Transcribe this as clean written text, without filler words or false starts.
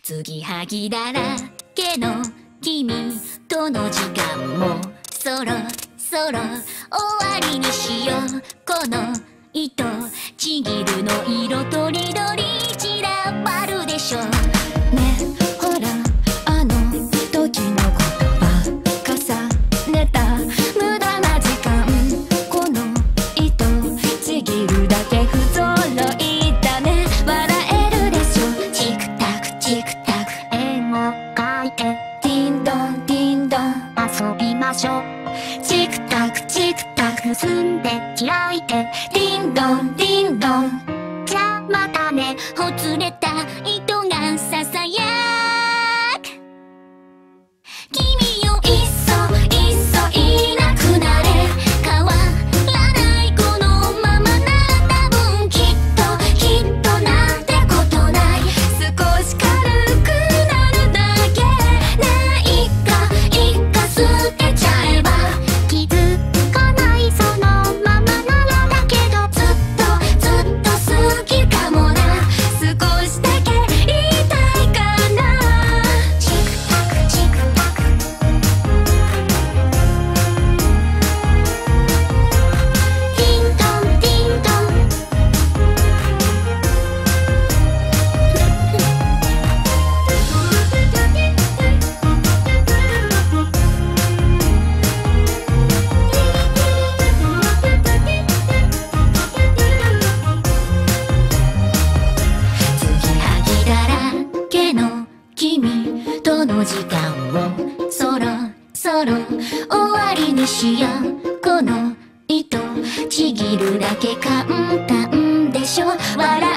継ぎはぎだらけの君との時間もそろそろ終わりにしよう。この糸ちぎるの色とりどり散らばるでしょ。ねほらあの時のことば重ねた無駄な時間。この糸ちぎるだけ不揃いだね。笑えるでしょ。チクタクチクタク絵を描いてディンドンディンドン遊びましょう。チクタクチクタク結んで開いてディンドンディンドン。じゃあまたね。ほつれた糸がささやく。君よいっそいっそいなくなれ。変わらないこのままなら多分きっとなんてことない。少し軽くなるだけね。いっか捨てちゃえば気づかないそのままならだけどずっと好きかもな。少しだけ言いたいかな。チクタクチクタクディンドンディンドン。継ぎはぎだらけの君との時間をそろそろ終わりにしよう。この糸ちぎるだけ簡単でしょ。笑